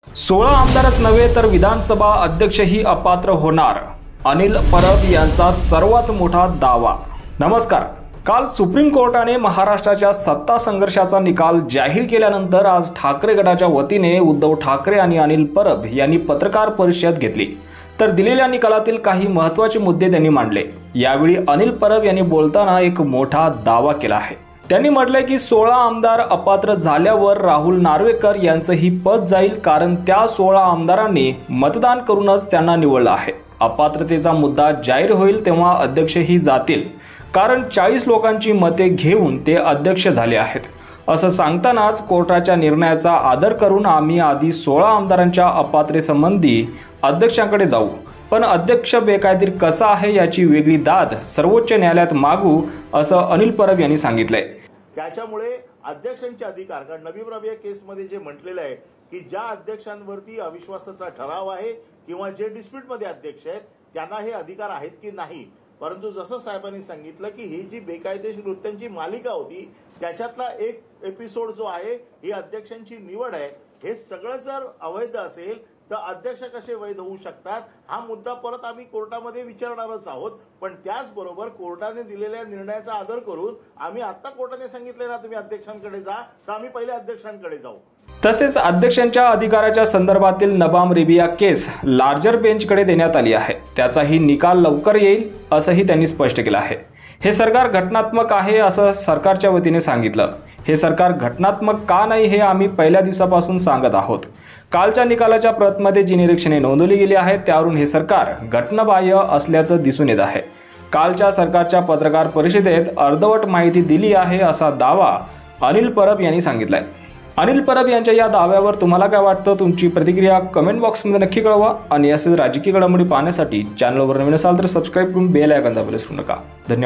16 आमदारच नव्हे तर विधानसभा अध्यक्षही अपात्र होणार, अनिल परब यांचा सर्वात मोठा दावा। नमस्कार। काल सुप्रीम कोर्टाने महाराष्ट्राच्या सत्ता संघर्षाचा निकाल जाहीर केल्यानंतर आज ठाकरे गटाच्या वतीने उद्धव ठाकरे आणि अनिल परब यांनी पत्रकार परिषद घेतली। तर दिलेल्या निकालातील काही महत्त्वाचे मुद्दे त्यांनी मांडले। यावेळी अनिल परब यांनी बोलताना एक मोठा दावा केला आहे। त्यांनी म्हटले की 16 आमदार अपात्र झाल्यावर राहुल नार्वेकर यांचंही पद जाईल, कारण त्या 16 आमदारांनी मतदान करूनच त्यांना निवडलं आहे। अपात्रतेचा मुद्दा जाहीर होईल तेव्हा अध्यक्षही जातील, कारण 40 लोकांची मते घेऊन ते अध्यक्ष झाले आहेत। असं सांगतानाच कोर्टाच्या निर्णयाचा आदर करून आम्ही आधी 16 आमदारांच्या अपात्रेसंबंधी अध्यक्षांकडे जाऊ, पण अध्यक्ष बेकायदेशीर कसा आहे याची वेगळी दाद सर्वोच्च न्यायालयात मागू, असं अनिल परब यांनी सांगितलंय। त्याच्यामुळे अध्यक्षांचे अधिकार, कारण नवी प्रभाग केसमध्ये जे म्हटलेलं आहे की ज्या अध्यक्षांवरती अविश्वासाचा ठराव आहे किंवा जे डिस्प्यूटमध्ये अध्यक्ष आहेत त्यांना हे अधिकार आहेत की नाही। परंतु जसं साहेबांनी सांगितलं की ही जी बेकायदेशीर कृत्यांची मालिका होती त्याच्यातला एक एपिसोड जो आहे ही अध्यक्षांची निवड आहे, हे सगळं जर अवैध असेल तर अध्यक्ष कसे वैध होऊ शकतात हा मुद्दा परत आम्ही कोर्टामध्ये विचारणारच आहोत। पण त्याचबरोबर कोर्टाने दिलेल्या निर्णयाचा आदर करून आम्ही आता कोर्टाने सांगितले ना तुम्ही अध्यक्षांकडे जा, तर आम्ही पहिले अध्यक्षांकडे जाऊ। तसेच अध्यक्षांच्या अधिकाराच्या संदर्भातील नबाम रेबिया केस लार्जर बेंचकडे देण्यात आली आहे, त्याचाही निकाल लवकर येईल असंही त्यांनी स्पष्ट केलं आहे। हे सरकार घटनात्मक आहे असं सरकारच्या वतीने सांगितलं। हे सरकार घटनात्मक का नाही हे आम्ही पहिल्या दिवसापासून सांगत आहोत। कालच्या निकालाच्या प्रतमध्ये जी निरीक्षणे नोंदवली गेली आहेत त्यावरून हे सरकार घटनाबाह्य असल्याचं दिसून येत आहे। कालच्या सरकारच्या पत्रकार परिषदेत अर्धवट माहिती दिली आहे असा दावा अनिल परब यांनी सांगितलाय। अनिल परब यांच्या या दाव्यावर तुम्हाला काय वाटतं? तुमची प्रतिक्रिया कमेंट बॉक्समध्ये नक्की कळवा आणि असेच राजकीय घडामोडी पाहण्यासाठी चॅनलवर नवीन असाल तर सबस्क्राईब करून बेल आयकॉन दाबायला विसरू नका। धन्यवाद।